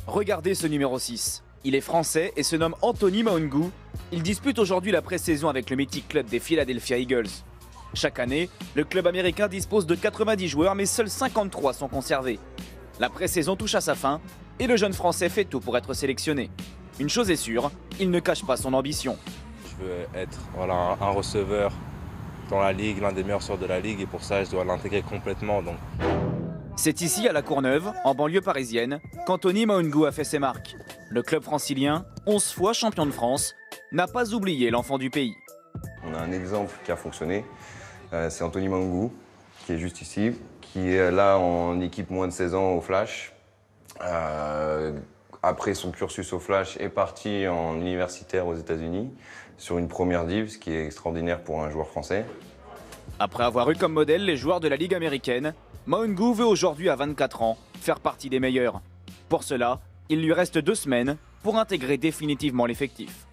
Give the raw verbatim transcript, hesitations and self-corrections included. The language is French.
Regardez ce numéro six. Il est français et se nomme Anthony Maungu. Il dispute aujourd'hui la pré-saison avec le mythique club des Philadelphia Eagles. Chaque année, le club américain dispose de quatre-vingt-dix joueurs, mais seuls cinquante-trois sont conservés. La pré-saison touche à sa fin et le jeune français fait tout pour être sélectionné. Une chose est sûre, il ne cache pas son ambition. Je veux être voilà, un receveur dans la ligue, l'un des meilleurs sorts de la ligue, et pour ça je dois l'intégrer complètement. Donc. C'est ici, à La Courneuve, en banlieue parisienne, qu'Anthony Maungu a fait ses marques. Le club francilien, onze fois champion de France, n'a pas oublié l'enfant du pays. On a un exemple qui a fonctionné, euh, c'est Anthony Maungu, qui est juste ici, qui est là en équipe moins de seize ans au Flash. Euh, après son cursus au Flash, est parti en universitaire aux États-Unis sur une première div, ce qui est extraordinaire pour un joueur français. Après avoir eu comme modèle les joueurs de la Ligue américaine, Maungu veut aujourd'hui, à vingt-quatre ans, faire partie des meilleurs. Pour cela, il lui reste deux semaines pour intégrer définitivement l'effectif.